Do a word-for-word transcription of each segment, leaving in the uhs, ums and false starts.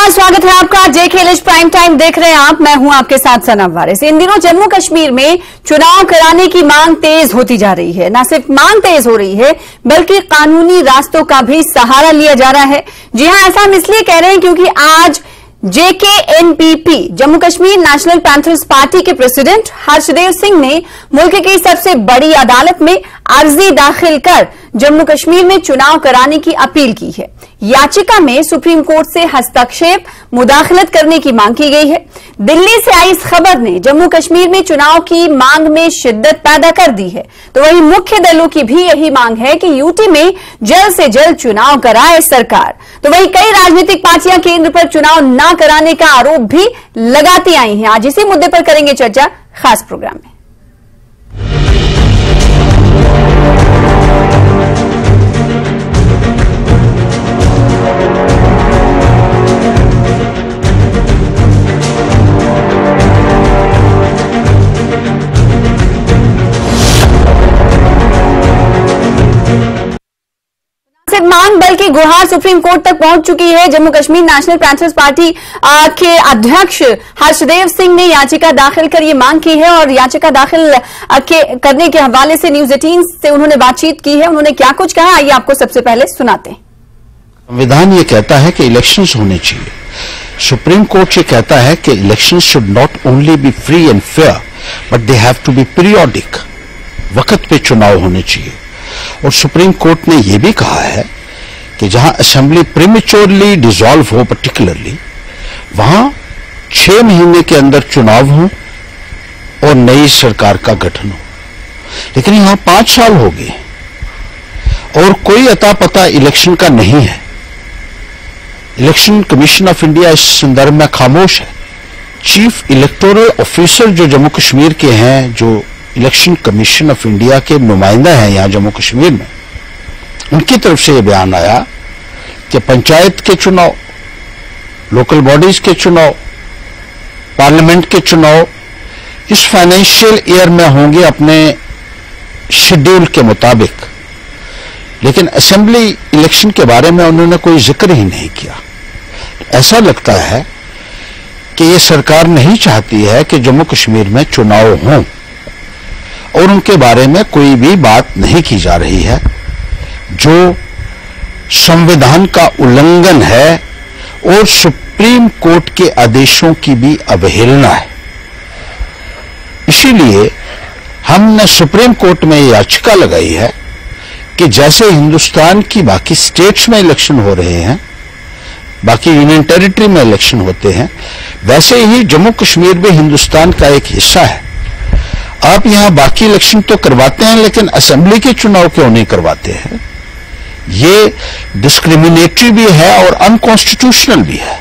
नमस्कार, स्वागत है आपका जे खेलिश प्राइम टाइम देख रहे हैं आप। मैं हूं आपके साथ सना वारिस। इन दिनों जम्मू कश्मीर में चुनाव कराने की मांग तेज होती जा रही है। न सिर्फ मांग तेज हो रही है बल्कि कानूनी रास्तों का भी सहारा लिया जा रहा है। जी हां, ऐसा हम इसलिए कह रहे हैं क्योंकि आज JKNPP Jammu Kashmir national panthers party के प्रेसिडेंट हर्षदेव सिंह ने मुल्क की सबसे बड़ी अदालत में अर्जी दाखिल कर जम्मू कश्मीर में चुनाव कराने की अपील की है। याचिका में सुप्रीम कोर्ट से हस्तक्षेप मुदाखलत करने की मांग की गई है। दिल्ली से आई इस खबर ने जम्मू कश्मीर में चुनाव की मांग में शिद्दत पैदा कर दी है। तो वहीं मुख्य दलों की भी यही मांग है कि यूटी में जल्द से जल्द चुनाव कराए सरकार। तो वहीं कई राजनीतिक पार्टियां केंद्र पर चुनाव न कराने का आरोप भी लगाती आई हैं। आज इसी मुद्दे पर करेंगे चर्चा खास प्रोग्राम में। मांग बल्कि गुहार सुप्रीम कोर्ट तक पहुंच चुकी है। Jammu Kashmir national panthers party के अध्यक्ष हर्षदेव सिंह ने याचिका दाखिल कर ये मांग की है और याचिका दाखिल के करने के हवाले से न्यूज एटीन से उन्होंने बातचीत की है। उन्होंने क्या कुछ कहा, आइए आपको सबसे पहले सुनाते हैं। संविधान ये कहता है कि इलेक्शंस होने चाहिए। सुप्रीम कोर्ट ये कहता है कि elections should not only be free and fair but they have to be periodic. वक्त पे चुनाव होने चाहिए। और सुप्रीम कोर्ट ने यह भी कहा है कि जहां असेंबली प्रीमेच्योरली डिसॉल्व हो, पर्टिकुलरली वहां छह महीने के अंदर चुनाव हो और नई सरकार का गठन हो। लेकिन यहां पांच साल हो गए और कोई अता पता इलेक्शन का नहीं है। इलेक्शन कमीशन ऑफ इंडिया इस संदर्भ में खामोश है। चीफ इलेक्टोरल ऑफिसर जो जम्मू कश्मीर के हैं, जो इलेक्शन कमीशन ऑफ इंडिया के नुमाइंदा हैं यहां जम्मू कश्मीर में, उनकी तरफ से यह बयान आया कि पंचायत के चुनाव, लोकल बॉडीज के चुनाव, पार्लियामेंट के चुनाव इस फाइनेंशियल ईयर में होंगे अपने शेड्यूल के मुताबिक। लेकिन असेंबली इलेक्शन के बारे में उन्होंने कोई जिक्र ही नहीं किया। ऐसा लगता है कि यह सरकार नहीं चाहती है कि जम्मू कश्मीर में चुनाव हों और उनके बारे में कोई भी बात नहीं की जा रही है, जो संविधान का उल्लंघन है और सुप्रीम कोर्ट के आदेशों की भी अवहेलना है। इसीलिए हमने सुप्रीम कोर्ट में याचिका लगाई है कि जैसे हिंदुस्तान की बाकी स्टेट्स में इलेक्शन हो रहे हैं, बाकी यूनियन टेरिटरी में इलेक्शन होते हैं, वैसे ही जम्मू कश्मीर भी हिंदुस्तान का एक हिस्सा है। आप यहां बाकी इलेक्शन तो करवाते हैं लेकिन असेंबली के चुनाव क्यों नहीं करवाते हैं? ये डिस्क्रिमिनेटरी भी है और अनकॉन्स्टिट्यूशनल भी है।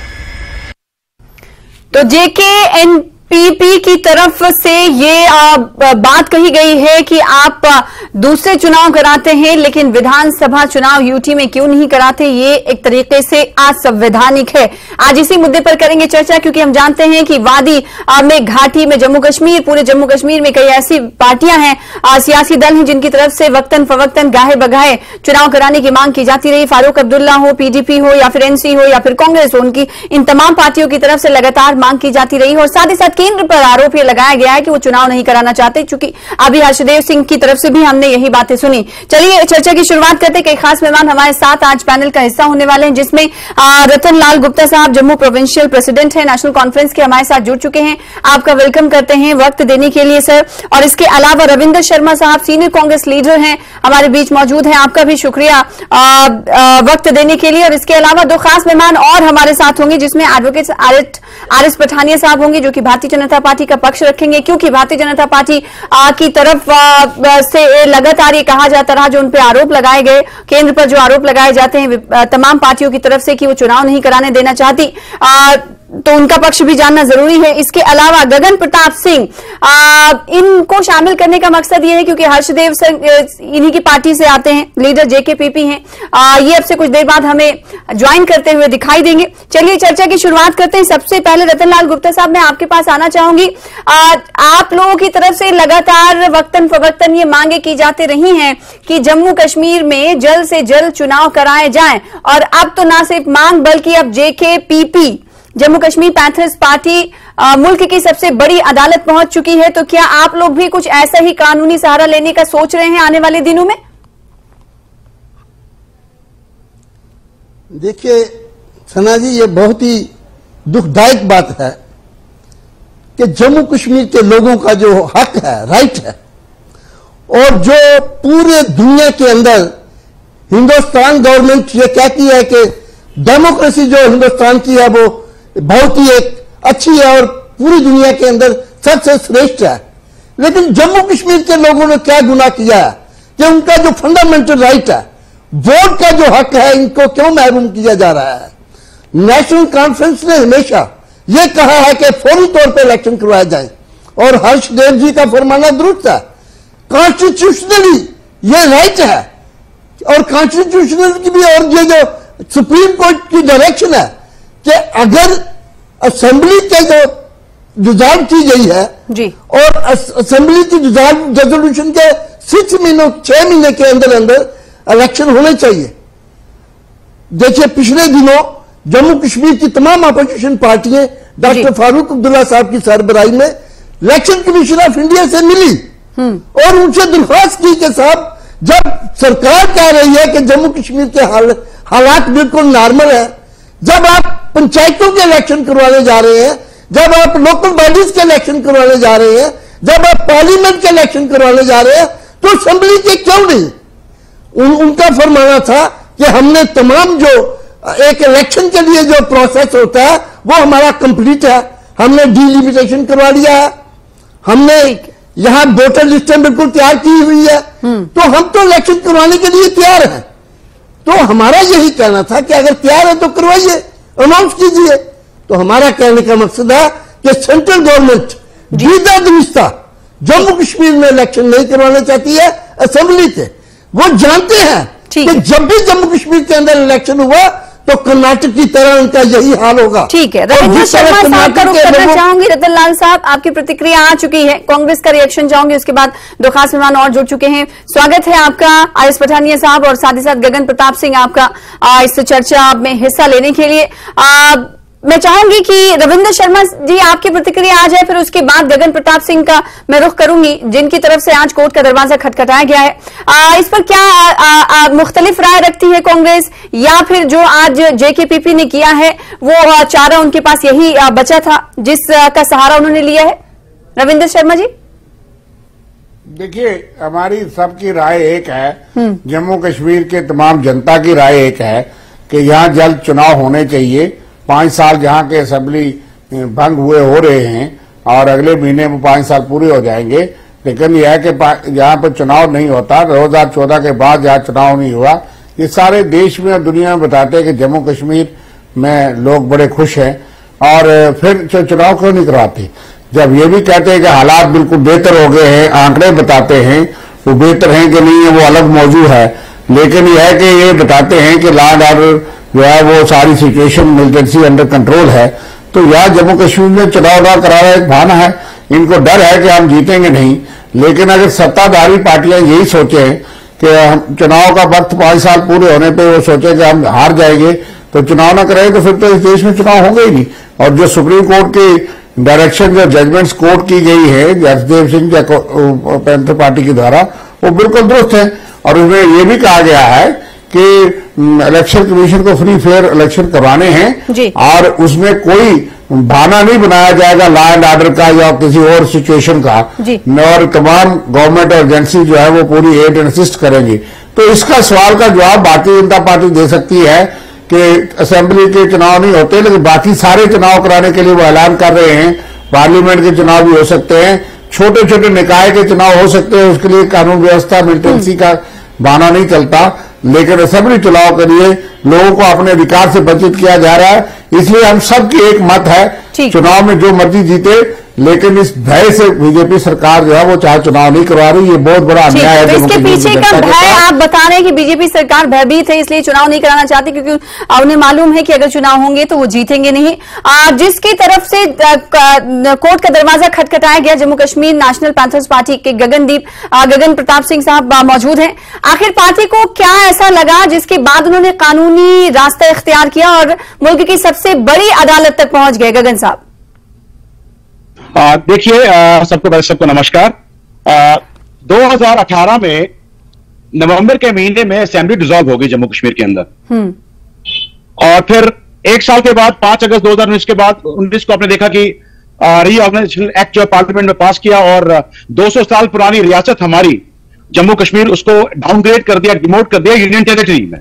तो जेकेएनपीपी की तरफ से ये आ, बात कही गई है कि आप दूसरे चुनाव कराते हैं लेकिन विधानसभा चुनाव यूटी में क्यों नहीं कराते। ये एक तरीके से असंवैधानिक है। आज इसी मुद्दे पर करेंगे चर्चा क्योंकि हम जानते हैं कि वादी में घाटी में जम्मू कश्मीर, पूरे जम्मू कश्मीर में कई ऐसी पार्टियां हैं, सियासी दल हैं जिनकी तरफ से वक्तन फवक्तन गाहे बगाहे चुनाव कराने की मांग की जाती रही। फारूक अब्दुल्ला हो, पीडीपी हो या फिर एनसी हो या फिर कांग्रेस हो, उनकी इन तमाम पार्टियों की तरफ से लगातार मांग की जाती रही और साथ ही साथ केंद्र पर आरोप यह लगाया गया है कि वो चुनाव नहीं कराना चाहते। चूंकि अभी हर्षदेव सिंह की तरफ से भी हमने यही बातें सुनी। चलिए चर्चा की शुरुआत करते। कई खास मेहमान हमारे साथ आज पैनल का हिस्सा होने वाले हैं, जिसमें रतन लाल गुप्ता साहब जम्मू प्रोविंशियल प्रेसिडेंट हैं, नेशनल कॉन्फ्रेंस के हमारे साथ जुड़ चुके हैं। आपका वेलकम करते हैं वक्त देने के लिए सर। और इसके अलावा रविंदर शर्मा साहब सीनियर कांग्रेस लीडर हैं, हमारे बीच मौजूद हैं। आपका भी शुक्रिया आ, आ, वक्त देने के लिए। और इसके अलावा दो खास मेहमान और हमारे साथ होंगे, जिसमें एडवोकेट आर एस पठानिया साहब होंगे जो कि भारतीय जनता पार्टी का पक्ष रखेंगे, क्योंकि भारतीय जनता पार्टी आ, की तरफ आ, से लगातार ये कहा जाता रहा, जो उन पर आरोप लगाए गए, केंद्र पर जो आरोप लगाए जाते हैं तमाम पार्टियों की तरफ से कि वो चुनाव नहीं कराने देना चाहती, आ, तो उनका पक्ष भी जानना जरूरी है। इसके अलावा गगन प्रताप सिंह, इनको शामिल करने का मकसद ये है क्योंकि हर्षदेव इन्हीं की पार्टी से आते हैं, लीडर जेकेपीपी हैं। आ, ये अब से कुछ देर बाद हमें ज्वाइन करते हुए दिखाई देंगे। चलिए चर्चा की शुरुआत करते हैं। सबसे पहले रतन लाल गुप्ता साहब, मैं आपके पास आना चाहूंगी। आ, आप लोगों की तरफ से लगातार वक्तन फवक्तन ये मांगे की जाती रही हैं कि जम्मू कश्मीर में जल्द से जल्द चुनाव कराए जाएं, और अब तो ना सिर्फ मांग बल्कि अब JKPP Jammu Kashmir panthers party आ, मुल्क की सबसे बड़ी अदालत पहुंच चुकी है, तो क्या आप लोग भी कुछ ऐसा ही कानूनी सहारा लेने का सोच रहे हैं आने वाले दिनों में? देखिए सना जी, ये बहुत ही दुखदायक बात है कि जम्मू कश्मीर के लोगों का जो हक है, राइट है, और जो पूरे दुनिया के अंदर हिंदुस्तान गवर्नमेंट ये कहती है कि डेमोक्रेसी जो हिंदुस्तान की है वो बहुत ही एक अच्छी है और पूरी दुनिया के अंदर सबसे श्रेष्ठ है, लेकिन जम्मू कश्मीर के लोगों ने क्या गुनाह किया है कि उनका जो फंडामेंटल राइट है, वोट का जो हक है, इनको क्यों महरूम किया जा रहा है? नेशनल कॉन्फ्रेंस ने हमेशा यह कहा है कि फौरी तौर पर इलेक्शन करवाए जाए और हर्षदेव जी का फरमाना दुरुस्त है। कॉन्स्टिट्यूशनली ये राइट है और कॉन्स्टिट्यूशनल की भी, और ये जो सुप्रीम कोर्ट की डायरेक्शन है कि अगर असेंबली के जो डिजॉल्व की गई है जी, और असेंबली की डिजॉल्व रेजोल्यूशन के सिक्स महीनों छह महीने के अंदर अंदर इलेक्शन होने चाहिए। देखिए पिछले दिनों जम्मू कश्मीर की तमाम अपोजिशन पार्टियां डॉक्टर फारूक अब्दुल्ला साहब की सरबराही में इलेक्शन कमीशन ऑफ इंडिया से मिली और उनसे दरख्वास्त की कि साहब, जब सरकार कह रही है कि जम्मू कश्मीर के हाल, हालात बिल्कुल नॉर्मल है, जब आप पंचायतों के इलेक्शन करवाने जा रहे हैं, जब आप लोकल बॉडीज के इलेक्शन करवाने जा रहे हैं, जब आप पार्लियामेंट के इलेक्शन करवाने जा रहे हैं, तो असेंबली के क्यों नहीं? उन, उनका फरमाना था कि हमने तमाम जो एक इलेक्शन के लिए जो प्रोसेस होता है वो हमारा कंप्लीट है, हमने डिलिमिटेशन करवा लिया है, हमने यहां वोटर लिस्टें बिल्कुल तैयार की हुई है, तो हम तो इलेक्शन करवाने के लिए तैयार हैं। तो हमारा यही कहना था कि अगर तैयार है तो करवाइए, अनाउंस कीजिए। तो हमारा कहने का मकसद है कि सेंट्रल गवर्नमेंट जीता दुरुस्ता जम्मू कश्मीर में इलेक्शन नहीं करवाना चाहती है असेंबली के। वो जानते हैं कि जब भी जम्मू कश्मीर के अंदर इलेक्शन हुआ तो कर्नाटक की तरह उनका यही हाल होगा। ठीक है, रविंद्र शर्मा साहब का रुख करना चाहूंगी। रतन लाल साहब, आपकी प्रतिक्रिया आ चुकी है, कांग्रेस का रिएक्शन चाहूंगी, उसके बाद दो खास मेहमान और जुड़ चुके हैं। स्वागत है आपका आयुष पठानिया साहब और साथ ही साथ गगन प्रताप सिंह, आपका इस चर्चा में हिस्सा लेने के लिए। आ, मैं चाहूंगी कि रविंद्र शर्मा जी आपकी प्रतिक्रिया आ जाए, फिर उसके बाद गगन प्रताप सिंह का मैं रुख करूंगी, जिनकी तरफ से आज कोर्ट का दरवाजा खटखटाया गया है। आ, इस पर क्या आ, आ, मुख्तलिफ राय रखती है कांग्रेस, या फिर जो आज जेकेपीपी ने किया है वो चारा उनके पास यही बचा था जिसका सहारा उन्होंने लिया है? रविंद्र शर्मा जी। देखिए, हमारी सबकी राय एक है, जम्मू कश्मीर के तमाम जनता की राय एक है कि यहाँ जल्द चुनाव होने चाहिए। पांच साल जहां के असेंबली भंग हुए हो रहे हैं और अगले महीने में पांच साल पूरे हो जाएंगे, लेकिन यह है कि जहां पर चुनाव नहीं होता, दो हजार चौदह के बाद जहां चुनाव नहीं हुआ, ये सारे देश में और दुनिया में बताते हैं कि जम्मू कश्मीर में लोग बड़े खुश हैं और फिर चुनाव क्यों नहीं करवाते। जब ये भी कहते हैं कि हालात बिल्कुल बेहतर हो गए हैं, आंकड़े बताते हैं वो बेहतर हैं कि नहीं है वो अलग मौजू है, लेकिन यह है कि ये बताते हैं कि लॉ एंड ऑर्डर जो है वो सारी सिचुएशन मिलिटेंसी अंडर कंट्रोल है, तो यह जम्मू कश्मीर में चुनाव ना कराना एक बहाना है। इनको डर है कि हम जीतेंगे नहीं, लेकिन अगर सत्ताधारी पार्टियां यही सोचें कि हम चुनाव का वक्त पांच साल पूरे होने पे वो सोचे कि हम हार जाएंगे तो चुनाव ना करेंगे, तो फिर तो इस देश में चुनाव होंगे ही नहीं। और जो सुप्रीम कोर्ट की डायरेक्शन, जो जजमेंट्स कोर्ट की गई है हर्षदेव सिंह पैंथर पार्टी के द्वारा, वो बिल्कुल दुरुस्त है और उसमें ये भी कहा गया है कि इलेक्शन कमीशन को फ्री फेयर इलेक्शन करवाने हैं और उसमें कोई बहाना नहीं बनाया जाएगा लॉ एंड ऑर्डर का या किसी और सिचुएशन का, और तमाम गवर्नमेंट एजेंसी जो है वो पूरी एड एंड असिस्ट करेंगी। तो इसका सवाल का जवाब भारतीय जनता पार्टी दे सकती है कि असेंबली के चुनाव नहीं होते, लेकिन बाकी सारे चुनाव कराने के लिए वो ऐलान कर रहे हैं। पार्लियामेंट के चुनाव भी हो सकते हैं, छोटे छोटे निकाय के चुनाव हो सकते हैं, उसके लिए कानून व्यवस्था मिलिटेंसी का बहाना नहीं चलता, लेकिन असेंबली चुनाव के लिए लोगों को अपने अधिकार से वंचित किया जा रहा है। इसलिए हम सबकी एक मत है, चुनाव में जो मर्जी जीते, लेकिन इस भय से बीजेपी सरकार जो है वो चाहे चुनाव नहीं करवा रही, ये बहुत बड़ा अन्याय है। तो इसके पीछे का भय आप बता रहे हैं कि बीजेपी सरकार भयभीत है, इसलिए चुनाव नहीं कराना चाहती, क्योंकि उन्हें मालूम है कि अगर चुनाव होंगे तो वो जीतेंगे नहीं। जिसकी तरफ से कोर्ट का दरवाजा खटखटाया गया, Jammu Kashmir national panthers party के गगनदीप गगन प्रताप सिंह साहब मौजूद हैं। आखिर पार्टी को क्या ऐसा लगा जिसके बाद उन्होंने कानूनी रास्ता इख्तियार किया और मुल्क की सबसे बड़ी अदालत तक पहुंच गए? गगन साहब देखिए, सबको पहले सबको नमस्कार। आ, दो हज़ार अठारह में नवंबर के महीने में असेंबली डिसॉल्व हो गई जम्मू कश्मीर के अंदर, और फिर एक साल के बाद पांच अगस्त दो हज़ार उन्नीस के बाद उन्नीस को आपने देखा कि रीऑर्गेनाइजेशन एक्ट जो पार्लियामेंट में पास किया और दो सौ साल पुरानी रियासत हमारी जम्मू कश्मीर उसको डाउनग्रेड कर दिया, डिमोट कर दिया यूनियन टेरिटरी में।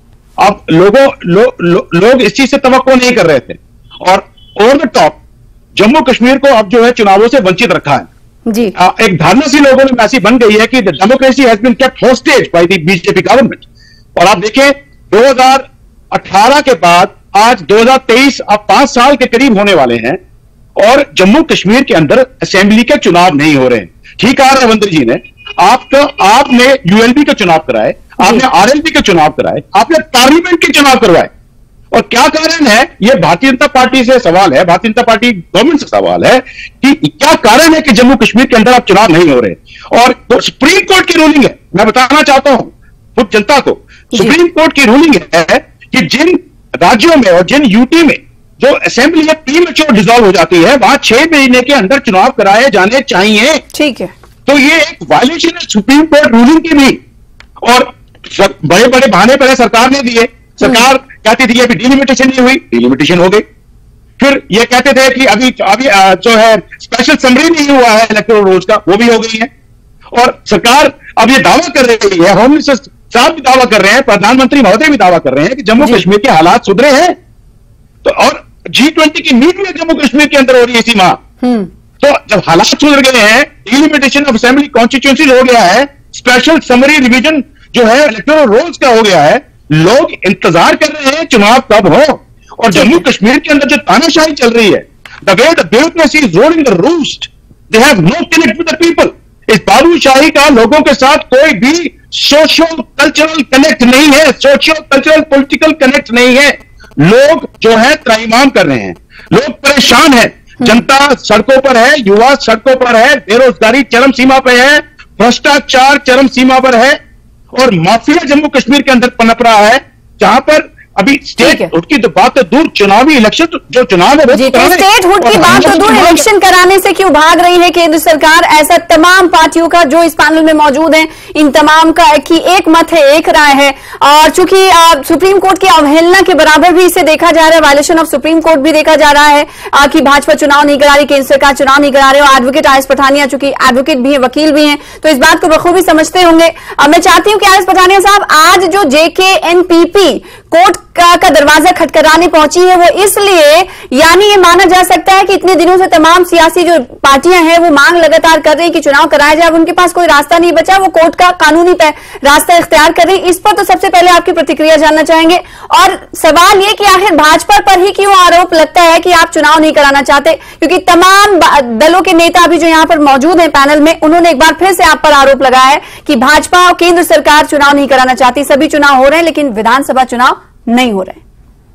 अब लोगों लो, लो, लोग इस चीज से तवक्को नहीं कर रहे थे, और over the top Jammu Kashmir को अब जो है चुनावों से वंचित रखा है जी। आ, एक धारणा सी लोगों में ऐसी बन गई है कि democracy has been kept hostage by the BJP government. और आप देखें दो हज़ार अठारह के बाद आज दो हज़ार तेईस अब पांच साल के करीब होने वाले हैं और जम्मू कश्मीर के अंदर असेंबली के चुनाव नहीं हो रहे हैं। ठीक कहा रविंद्र जी ने, आपको आपने यूएलबी के चुनाव कराए, आपने आरएलपी के चुनाव कराए, आपने पार्लियामेंट के चुनाव करवाए, और क्या कारण है? यह भारतीय जनता पार्टी से सवाल है, भारतीय जनता पार्टी गवर्नमेंट से सवाल है कि क्या कारण है कि जम्मू कश्मीर के अंदर अब चुनाव नहीं हो रहे। और तो सुप्रीम कोर्ट की रूलिंग है, मैं बताना चाहता हूं खुद जनता को, सुप्रीम कोर्ट की रूलिंग है कि जिन राज्यों में और जिन यूटी में जो असेंबली है प्रीमैच्योर डिसॉल्व हो जाती है, वहां छह महीने के अंदर चुनाव कराए जाने चाहिए। ठीक है, तो ये एक वायलेशन है सुप्रीम कोर्ट रूलिंग की भी, और बड़े बड़े बहाने पहले सरकार ने दिए। सरकार कहती थी अभी डिलिमिटेशन नहीं हुई, डिलिमिटेशन हो गई। फिर ये कहते थे कि अभी अभी जो है स्पेशल समरी नहीं हुआ है इलेक्टोरल रोल्स का, वो भी हो गई है। और सरकार अब ये दावा कर रही है, होम मिनिस्टर साहब भी दावा कर रहे हैं, प्रधानमंत्री महोदय भी दावा कर रहे हैं कि जम्मू कश्मीर के हालात सुधरे हैं। तो और जी ट्वेंटी की मीटिंग जम्मू कश्मीर के अंदर हो रही है इसी माह। तो जब हालात सुधर गए हैं, डिलिमिटेशन ऑफ असेंबली कॉन्स्टिट्यूंसी हो गया है, स्पेशल समरी रिवीजन जो है इलेक्टोरल रोल्स का हो गया है, लोग इंतजार कर रहे हैं चुनाव कब हो। और जम्मू कश्मीर के अंदर जो तानाशाही चल रही है, the way the bureaucracy is ruling the roost, they have no connect with the people. इस बाबूशाही का लोगों के साथ कोई भी सोशल कल्चरल कनेक्ट नहीं है, सोशल कल्चरल पॉलिटिकल कनेक्ट नहीं है। लोग जो है त्राईमाम कर रहे हैं, लोग परेशान हैं, जनता सड़कों पर है, युवा सड़कों पर है, बेरोजगारी चरम सीमा पर है, भ्रष्टाचार चरम सीमा पर है, और माफिया जम्मू कश्मीर के अंदर पनप रहा है, जहां पर अभी स्टेट हुड की तो बात तो दूर, चुनावी इलेक्शन जो चुनाव है जी, तो स्टेट हुड की बात तो दूर, इलेक्शन कराने से क्यों भाग रही है केंद्र सरकार? ऐसा तमाम पार्टियों का जो इस पैनल में मौजूद हैं, इन तमाम का की एक मत है, एक राय है। और चूंकि सुप्रीम कोर्ट की अवहेलना के बराबर भी इसे देखा जा रहा है, वायलेशन ऑफ सुप्रीम कोर्ट भी देखा जा रहा है आ, कि भाजपा चुनाव नहीं करा रही, केंद्र सरकार चुनाव नहीं करा रही। और एडवोकेट आर एस पठानिया चूंकि एडवोकेट भी है, वकील भी है, तो इस बात को बखूबी समझते होंगे। अब मैं चाहती हूं कि आर एस पठानिया साहब, आज जो जेके एनपीपी कोर्ट का, का दरवाजा खटखटाने पहुंची है, वो इसलिए यानी ये माना जा सकता है कि इतने दिनों से तमाम सियासी जो पार्टियां हैं वो मांग लगातार कर रही कि चुनाव कराया जाए, अब उनके पास कोई रास्ता नहीं बचा, वो कोर्ट का कानूनी रास्ता इख्तियार कर रही। इस पर तो सबसे पहले आपकी प्रतिक्रिया जानना चाहेंगे। और सवाल ये कि आखिर भाजपा पर ही क्यों आरोप लगता है कि आप चुनाव नहीं कराना चाहते, क्योंकि तमाम दलों के नेता अभी जो यहां पर मौजूद हैं पैनल में, उन्होंने एक बार फिर से आप पर आरोप लगाया है कि भाजपा और केंद्र सरकार चुनाव नहीं कराना चाहती। सभी चुनाव हो रहे हैं लेकिन विधानसभा चुनाव नहीं हो रहे।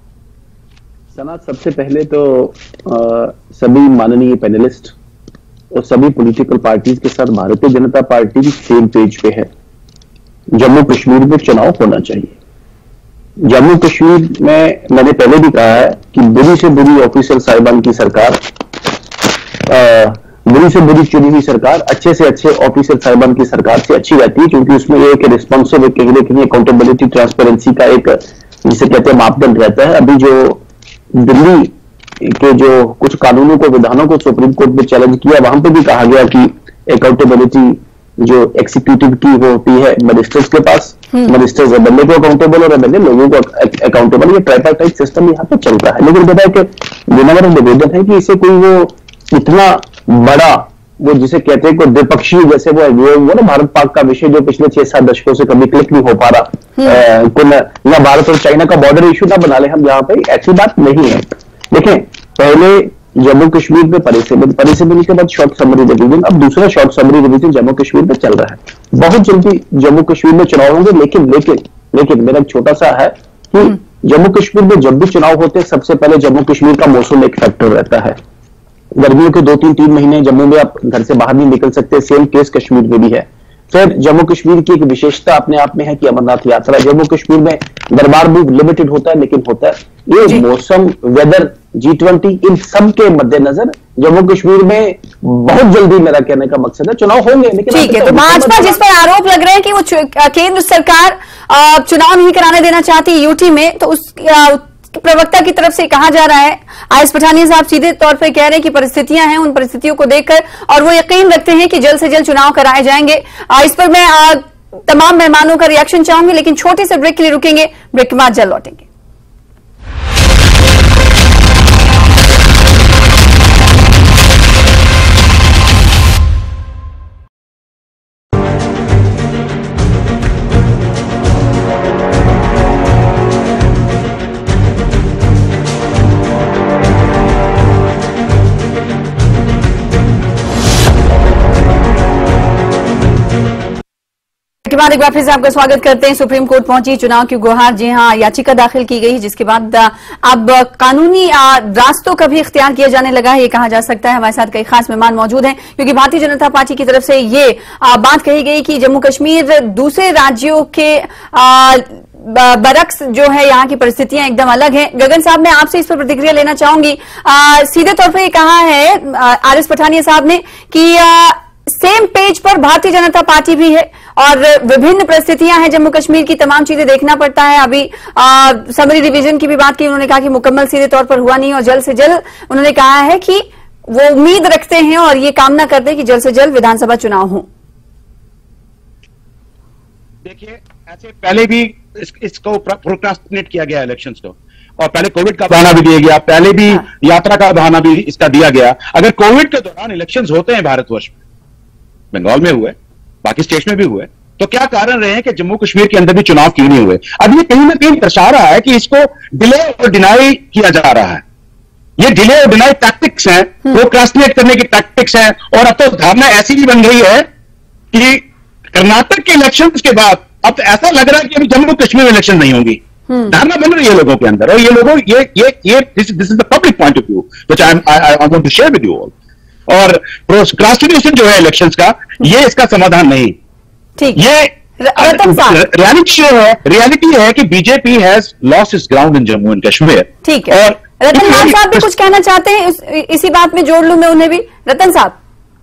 सनात, सबसे पहले तो आ, सभी माननीय पैनलिस्ट और सभी पॉलिटिकल पार्टीज के साथ Bharatiya Janata party same page पे है। जम्मू कश्मीर में चुनाव होना चाहिए। जम्मू कश्मीर में मैंने पहले भी कहा है कि बुरी से बुरी ऑफिसर साहिबान की सरकार, आ, बुरी से बुरी चुनी हुई सरकार अच्छे से अच्छे ऑफिसर साहिबान की सरकार से अच्छी रहती है, क्योंकि उसमें एक रिस्पॉन्सिव, कहीं ना कहीं अकाउंटेबिलिटी, ट्रांसपेरेंसी का एक जिसे कहते हैं मापदंड रहता है। अभी जो दिल्ली के जो कुछ कानूनों को, विधानों को सुप्रीम कोर्ट में चैलेंज किया, वहां पे भी कहा गया कि अकाउंटेबिलिटी जो एग्जीक्यूटिव की वो होती है मजिस्ट्रेट्स के पास, मजिस्ट्रेट्स एमएलए को अकाउंटेबल और एमएलए लोगों को अकाउंटेबल। ये ट्राइपार्टाइट सिस्टम यहाँ पे चलता है। लेकिन पता है कि मेरा निवेदन है कि इसे कोई वो इतना बड़ा, वो जिसे कहते हैं कोई द्विपक्षीय, जैसे वो वो ना भारत पाक का विषय जो पिछले छह सात दशकों से कभी क्लिक नहीं हो पा रहा, को न भारत और चाइना का बॉर्डर इश्यू ना बना ले हम यहाँ पे, ऐसी बात नहीं है। देखें, पहले जम्मू कश्मीर में परिसेबल परिसेबल के बाद शॉर्ट समरी रिवीजन, अब दूसरा short summary revision Jammu Kashmir में चल रहा है। बहुत जल्दी जम्मू कश्मीर में चुनाव होंगे, लेकिन लेकिन लेकिन मेरा एक छोटा सा है कि जम्मू कश्मीर में जब भी चुनाव होते हैं सबसे पहले जम्मू कश्मीर का मौसम एक फैक्टर रहता है। गर्मियों के दो तीन तीन महीने जम्मू में आप घर से बाहर नहीं निकल सकते, सेम केस कश्मीर में भी है। फिर जम्मू कश्मीर की एक विशेषता अपने आप में है कि अमरनाथ यात्रा जम्मू कश्मीर में दरबार भी लिमिटेड होता है, लेकिन होता है। ये मौसम, वेदर, जी ट्वेंटी, इन सब के मद्देनजर जम्मू कश्मीर में बहुत जल्दी, मेरा कहने का मकसद है, चुनाव होंगे। लेकिन ठीक है, तो भाजपा जिस पर आरोप लग रहे हैं कि वो केंद्र सरकार चुनाव नहीं कराने देना चाहती यूटी में, तो उस प्रवक्ता की तरफ से कहा जा रहा है, आयस पठानिया साहब सीधे तौर पर कह रहे हैं कि परिस्थितियां हैं, उन परिस्थितियों को देखकर और वो यकीन रखते हैं कि जल्द से जल्द चुनाव कराए जाएंगे। इस पर मैं आ, तमाम मेहमानों का रिएक्शन चाहूंगी, लेकिन छोटे से ब्रेक के लिए रुकेंगे, ब्रेक के बाद जल्द लौटेंगे। के बाद एक बार फिर से आपका स्वागत करते हैं। सुप्रीम कोर्ट पहुंची चुनाव की गुहार, जी हां, याचिका दाखिल की गई, जिसके बाद अब कानूनी रास्तों का भी इख्तियार किया जाने लगा है, ये कहा जा सकता है। हमारे साथ कई खास मेहमान मौजूद हैं, क्योंकि भारतीय जनता पार्टी की तरफ से ये बात कही गई कि जम्मू कश्मीर दूसरे राज्यों के बरक्स जो है, यहाँ की परिस्थितियां एकदम अलग हैं। गगन साहब, मैं आपसे इस पर प्रतिक्रिया लेना चाहूंगी। आ, सीधे तौर पर ये कहा है आर एस पठानिया साहब ने कि आ, सेम पेज पर भारतीय जनता पार्टी भी है और विभिन्न परिस्थितियां हैं जम्मू कश्मीर की, तमाम चीजें देखना पड़ता है। अभी समरी रिवीजन की भी बात की, उन्होंने कहा कि मुकम्मल सीधे तौर पर हुआ नहीं और जल्द से जल्द उन्होंने कहा है कि वो उम्मीद रखते हैं और ये कामना करते हैं कि जल्द से जल्द विधानसभा चुनाव हो। देखिए, ऐसे पहले भी इस, इसको प्रोक्रास्टिनेट किया गया इलेक्शंस को, और पहले कोविड का बहाना भी दिया गया, पहले भी हाँ। यात्रा का बहाना भी इसका दिया गया। अगर कोविड के दौरान इलेक्शंस होते हैं भारतवर्ष में, बंगाल में हुए, बाकी स्टेट्स में भी हुए, तो क्या कारण रहे हैं कि जम्मू कश्मीर के अंदर भी चुनाव क्यों नहीं हुए? अब ये कहीं ना कहीं दर्शा रहा है कि इसको डिले और डिनाई किया जा रहा है। ये डिले और डिनाई टैक्टिक्स हैं, प्रोक्रास्टिनेट करने की टैक्टिक्स हैं। और अब तो धारणा ऐसी भी बन गई है कि कर्नाटक के इलेक्शंस के बाद अब तो ऐसा लग रहा है कि अभी जम्मू कश्मीर में इलेक्शन नहीं होंगी। धारणा बन रही है लोगों के अंदर, और ये लोगों ये ये ये this is the public point of view which I am I want to share with you all. और प्रोक्रास्टिनेशन जो है इलेक्शंस का, ये इसका समाधान नहीं। ठीक, ये रियलिटी है रियलिटी है कि BJP has lost its ground in Jammu and Kashmir. ठीक है, और रतन लाल साहब भी कुछ कहना चाहते हैं, इस, इसी बात में जोड़ लूं मैं उन्हें भी। रतन साहब,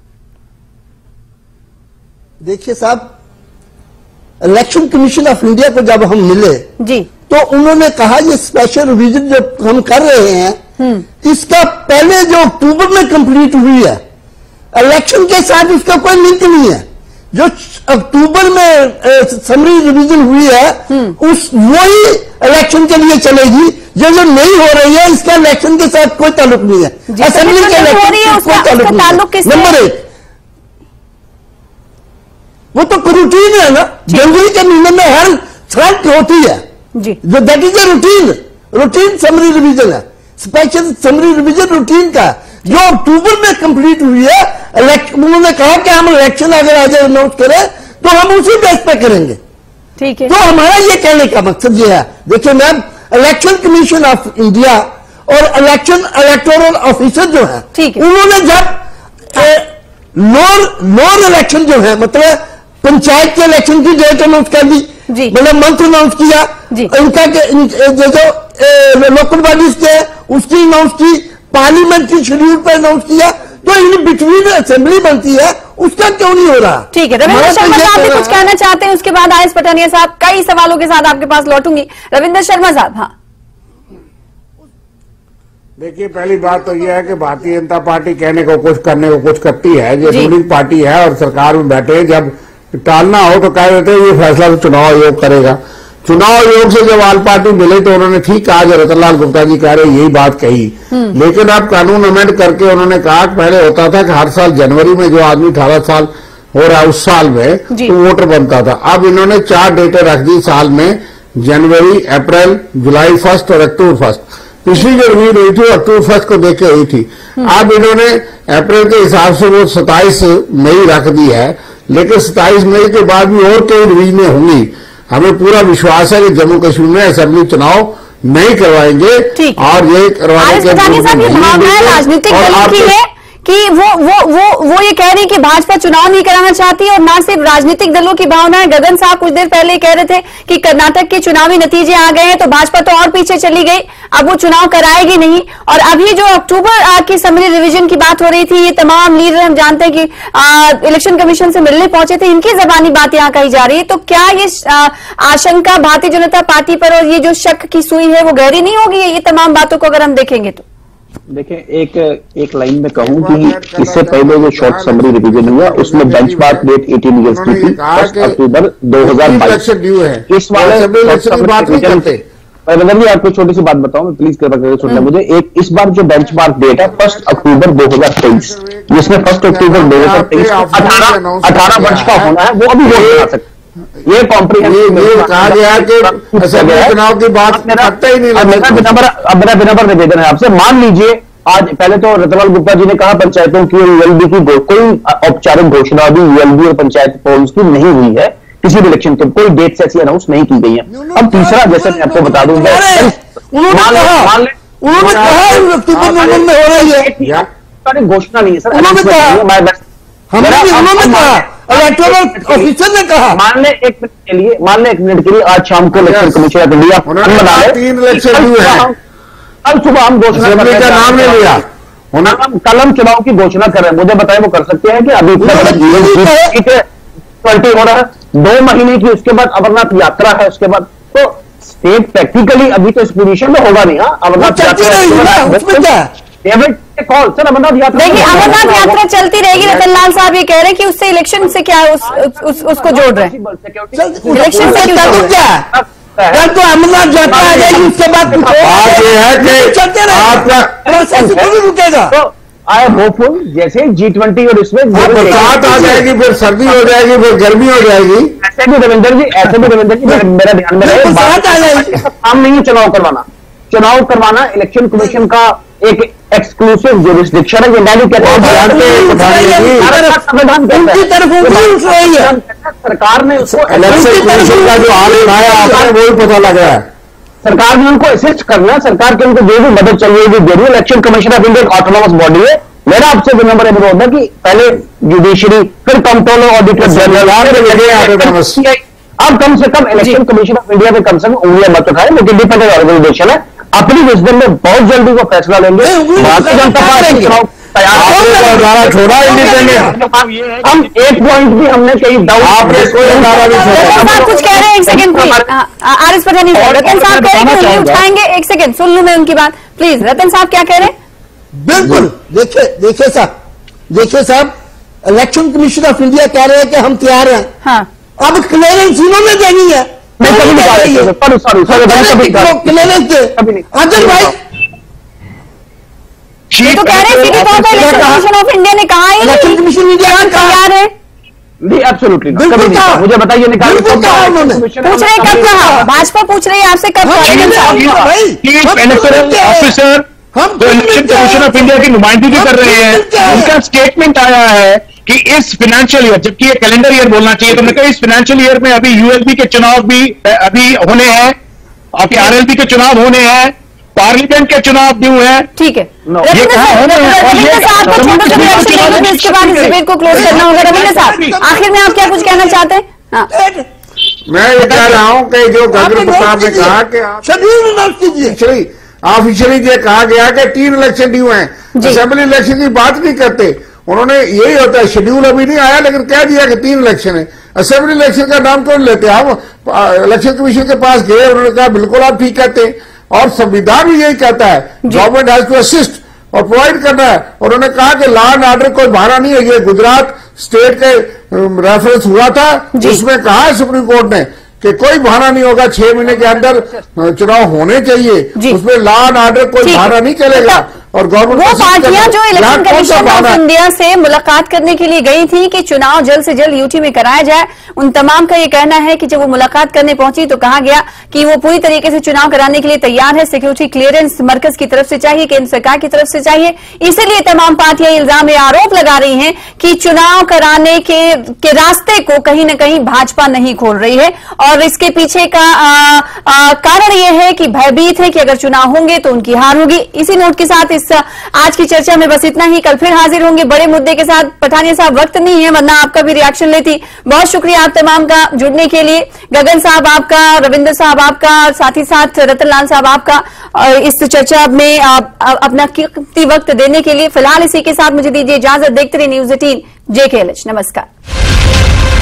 देखिए साहब, इलेक्शन कमीशन ऑफ इंडिया को जब हम मिले जी, तो उन्होंने कहा ये स्पेशल रिवीजन जो हम कर रहे हैं, इसका पहले जो अक्टूबर में कंप्लीट हुई है, इलेक्शन के साथ उसका कोई लिंक नहीं है। जो अक्टूबर में समरी रिवीजन हुई है, उस वही इलेक्शन के लिए चलेगी। जो जो नहीं हो रही है, इसका इलेक्शन के साथ कोई ताल्लुक नहीं है। असेंबली के इलेक्शन कोई ताल्लुक नहीं है। नंबर एक, वो तो रूटीन है ना, जनवरी के महीने में हर फ्रंट होती है जी, जो that is a routine routine summary revision है, स्पेशल समरी रिवीजन रूटीन का, जो अक्टूबर में कंप्लीट हुई है। उन्होंने कहा कि हम इलेक्शन अगर आज अनाउंस करें तो हम उसी बेस पे करेंगे। ठीक है, तो हमारा ये कहने का मकसद ये है, देखिए ma'am, election commission of India और इलेक्शन इलेक्टोरल ऑफिसर जो है, उन्होंने जब लोअर लोअर इलेक्शन जो है, मतलब पंचायत के इलेक्शन की डेट अनाउंस कर दी, मतलब मंथ अनाउंस किया, इनका जो जो लोकल बॉडीज के उसकी अनाउंस की, पार्लियामेंट की शेड्यूल पर अनाउंस किया, तो इन बिटवीन असेंबली बनती है, उसका क्यों नहीं हो रहा? ठीक है, रविंद्र शर्मा साहब भी कुछ कहना चाहते हैं, उसके बाद आयस पठानिया साहब, कई सवालों के साथ आपके पास लौटूंगी। रविंद्र शर्मा साहब। हाँ, देखिए, पहली बात तो यह है कि भारतीय जनता पार्टी कहने को कुछ करने को कुछ करती है। जो रूलिंग पार्टी है और सरकार में बैठे, जब टालना हो तो कह देते हैं ये फैसला तो चुनाव आयोग करेगा। चुनाव आयोग से जब आल पार्टी मिले तो उन्होंने ठीक कहा, जो रतनलाल गुप्ता जी कह रहे यही बात कही, लेकिन अब कानून अमेंड करके उन्होंने कहा कि पहले होता था कि हर साल जनवरी में जो आदमी अठारह साल हो रहा है उस साल में तो वोटर बनता था। अब इन्होंने चार डेटें रख दी साल में, जनवरी, अप्रैल, जुलाई फर्स्ट और अक्टूबर फर्स्ट। पिछली जो रिव्यू हुई थी अक्टूबर फर्स्ट को देख के हुई थी। अब इन्होंने अप्रैल के हिसाब से वो सत्ताईस मई रख दी है, लेकिन सत्ताईस मई के बाद भी और कई रिवीजनें होंगी। हमें पूरा विश्वास है कि जम्मू कश्मीर में असेंबली चुनाव नहीं करवाएंगे और ये करवाने के राजनीतिक दलों की है कि वो वो वो वो ये कह रही है कि भाजपा चुनाव नहीं कराना चाहती, और ना सिर्फ राजनीतिक दलों की भावना है। गगन साहब कुछ देर पहले कह रहे थे कि कर्नाटक के चुनावी नतीजे आ गए हैं तो भाजपा तो और पीछे चली गई, अब वो चुनाव कराएगी नहीं। और अभी जो अक्टूबर की असेंबली रिवीजन की बात हो रही थी, ये तमाम लीडर हम जानते हैं कि आ, इलेक्शन कमीशन से मिलने पहुंचे थे, इनकी जबानी बात यहाँ कही जा रही है। तो क्या ये आ, आशंका भारतीय जनता पार्टी पर और ये जो शक की सुई है वो गहरी नहीं होगी ये तमाम बातों को अगर हम देखेंगे तो? देखें, एक एक लाइन में कहूं कि इससे पहले जो शॉर्ट समरी रिवीजन हुआ उसमें बेंचमार्क डेट अठारह इयर्स की थी, फर्स्ट अक्टूबर दो हज़ार बाईस। इस वाले रविंदर जी आपको छोटी सी बात बताऊं, प्लीज कृपया करके सुनना मुझे। एक इस बार जो बेंचमार्क डेट है फर्स्ट अक्टूबर दो हज़ार तेईस, जिसमें फर्स्ट अक्टूबर दो हज़ार तेईस अठारह अठारह वर्ष का होना है, वो अभी वोट करा सकते। ये कॉम्प्रिहेंसिव कहा गया कि चुनाव की बात करता ही नहीं। अब मेरा विनम्र अब मेरा विनम्र निवेदन है आपसे, मान लीजिए आज पहले तो रतनलाल गुप्ता जी ने कहा पंचायतों की यूएलबी की कोई औपचारिक घोषणा अभी यूएलबी और पंचायत पोल्स की नहीं हुई है, किसी भी इलेक्शन की कोई डेट्स ऐसी अनाउंस नहीं की गई है। अब तीसरा, जैसे मैं आपको बता दूं, घोषणा नहीं है सर, ऑफिसर ने कहा। मान ले एक मिनट के लिए मान ले एक मिनट के लिए आज शाम को इलेक्शन कमीशन ऑफ इंडिया तीन इलेक्शन हुए हैं, कल सुबह हम घोषणा का नाम नहीं लिया, हम कल हम चुनाव की घोषणा कर रहे हैं। मुझे बताएं वो कर सकते हैं कि अभी इतना बड़ा ट्वेंटी हो रहा है, दो महीने की, उसके बाद अमरनाथ यात्रा है, उसके बाद तो स्टेट प्रैक्टिकली अभी तो इस पोजीशन में होगा नहीं। हाँ, अमरनाथ यात्रा कॉल सर, अमरनाथ यात्रा देखिए, अमरनाथ यात्रा चलती रहेगी। रतनलाल साहब ये कह रहे हैं कि उससे इलेक्शन से क्या उस, उस, उसको जोड़ रहे हैं, इलेक्शन से क्यों क्या जब तो अमरनाथ यात्रा आ जाएगी उसके बाद बात ये है कि चलते रहेगा, रुकेगा। तो आई एम होपफुल जैसे जी ट्वेंटी और इसमें बरसात आ जाएगी, फिर सर्दी हो जाएगी, फिर गर्मी हो जाएगी। ऐसे भी रविंदर जी ऐसे भी रविंदर जी मेरा ध्यान में रहे, काम नहीं है चुनाव करवाना। चुनाव करवाना इलेक्शन कमीशन का एक एक्सक्लूसिव जुरिस्डिक्शन है। ये मैं भी कहता हूं संविधान सरकार ने इलेक्शन कमीशन का जो हाल उठाया आपने वो भी पता लग रहा है। सरकार ने उनको असिस्ट करना, सरकार के उनको जो भी मदद चाहिए वो जरूर। Election commission of India autonomous body है। मेरा आपसे विनम्र अनुरोध है कि पहले जुडिशरी, फिर कंट्रोलर, ऑडिटर जनरल, अब कम से कम इलेक्शन कमीशन ऑफ इंडिया में कम से कम उंगलियां मत उठाए, लेकिन इंडिपेंडेंट ऑर्गेनाइजेशन है, अपनी विजडम में बहुत जल्दी वो फैसला लेंगे। भारतीय जनता पार्टी तैयार छोड़ा इंडिपेंडेंट, हम एक पॉइंट भी हमने कहीं डाउट कुछ कह रहे हैं, एक सेकंड प्लीज, आरिफ पठानी साहब, रतन साहब कह रहे हैं उठाएंगे, एक सेकंड सुन लूं मैं उनकी बात प्लीज। रतन साहब क्या कह रहे हैं? बिल्कुल, देखिए देखिए साहब देखिए साहब इलेक्शन कमीशन ऑफ इंडिया कह रहे हैं कि हम तैयार हैं। हाँ, अब क्लियरेंस इन्होंने देनी है, अदरवाइज ये तो कह रहे हैं सीधे तौर पर इलेक्शन कमीशन ऑफ इंडिया ने कहा है, इलेक्शन कमीशन इंडिया तैयार है। नहीं, एब्सोल्युटली मुझे बताइए, बिल्कुल कहा उन्होंने। पूछ रहे कब कहा? भाजपा पूछ रही है आपसे कब ऑफिसर हम तो इलेक्शन कमीशन ऑफ इंडिया की नुमाइंदगी कर रहे हैं, उनका स्टेटमेंट आया है कि इस फाइनेंशियल ईयर, जबकि ये कैलेंडर ईयर बोलना चाहिए, तो मैंने कहा इस फाइनेंशियल ईयर में अभी यूएलबी के चुनाव भी अभी होने हैं, आपके आरएलबी के चुनाव होने हैं, पार्लियामेंट के चुनाव ड्यू हैं। ठीक है, रविंद्र साहब को छोटा सा रिएक्शन देंगे, इसके बाद इस डिबेट को क्लोज करना होगा। रविंद्र साहब, आखिर में आप क्या कुछ कहना चाहते हैं? हाँ, मैं ये कह रहा हूं कि जो गगन प्रसाद ने कहा कि शेड्यूल अनाउंस कीजिए, ऑफिशियली ये कहा गया कि तीन इलेक्शन ड्यू हैं, असेंबली इलेक्शन की बात नहीं करते। उन्होंने यही होता है, शेड्यूल अभी नहीं आया लेकिन कह दिया कि तीन इलेक्शन है। असेंबली इलेक्शन का नाम क्यों लेते हैं? हम इलेक्शन कमीशन के पास गए, उन्होंने कहा बिल्कुल आप ठीक कहते हैं, और संविधान भी यही कहता है गवर्नमेंट हैज टू असिस्ट और प्रोवाइड करना है। उन्होंने कहा कि लॉ एंड ऑर्डर कोई बहाना नहीं है। ये गुजरात स्टेट के रेफरेंस हुआ था, उसमें कहा है सुप्रीम कोर्ट ने कि कोई बहाना नहीं होगा, छह महीने के अंदर चुनाव होने चाहिए, उसमें लॉ एंड ऑर्डर कोई बहाना नहीं चलेगा। और गवर्नमेंट वो पार्टियां जो इलेक्शन कमीशन ऑफ इंडिया से मुलाकात करने के लिए गई थी कि चुनाव जल्द से जल्द यूटी में कराया जाए, उन तमाम का ये कहना है कि जब वो मुलाकात करने पहुंची तो कहा गया कि वो पूरी तरीके से चुनाव कराने के लिए तैयार है, सिक्योरिटी क्लियरेंस मरकज की तरफ से चाहिए, केंद्र सरकार की तरफ से चाहिए। इसीलिए तमाम पार्टियां इल्जाम या आरोप लगा रही हैं कि चुनाव कराने के, के रास्ते को कहीं न कहीं भाजपा नहीं खोल रही है। और इसके पीछे का आ, आ, कारण यह है कि भयभीत है कि अगर चुनाव होंगे तो उनकी हार होगी। इसी नोट के साथ इस आज की चर्चा में बस इतना ही। कल फिर हाजिर होंगे बड़े मुद्दे के साथ। पठानिया साहब, वक्त नहीं है वरना आपका भी रिएक्शन लेती। बहुत शुक्रिया आप तमाम का जुड़ने के लिए। गगन साहब आपका, रविंद्र साहब आपका, और साथ ही साथ रतन लाल साहब आपका इस चर्चा में आप, आप अपना कीमती वक्त देने के लिए। फिलहाल इसी के साथ मुझे दीजिए इजाजत। देखते रहिए न्यूज़ एटीन जेकेएलएच। नमस्कार।